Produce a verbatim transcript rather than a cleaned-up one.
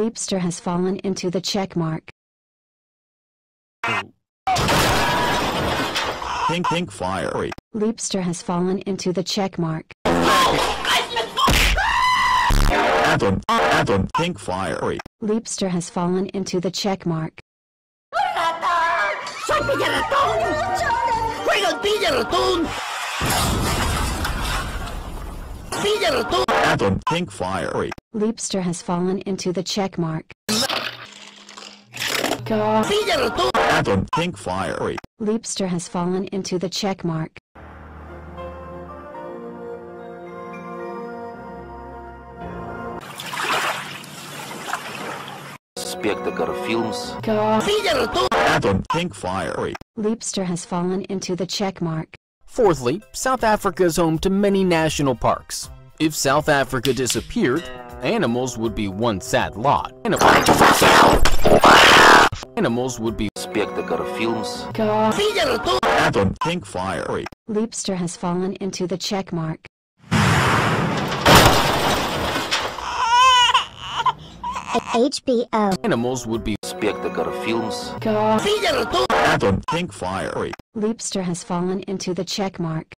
Leapster has fallen into the checkmark. Pink pink fire. Leapster has fallen into the checkmark. Anton, Anton, pink fire. Leapster has fallen into the checkmark. ¡Soy Pillaratón! ¡Juega el Pillaratón! ¡Pillaratón! Anton, pink fire. Leapster has fallen into the checkmark. ¡Pillaratón! Anton, pink fire. Leapster has fallen into the checkmark. Spectator Films. ¡Pillaratón! Anton, pink fire. Leapster has fallen into the checkmark. Fourthly, South Africa is home to many national parks. If South Africa disappeared, animals would be one sad lot. Animals would be Spectator Films. ¡Pillaratón! Anton, pink fire. Leapster has fallen into the checkmark. H B O. Animals would be Spectator Films. ¡Pillaratón! Anton, pink fire. Leapster has fallen into the checkmark.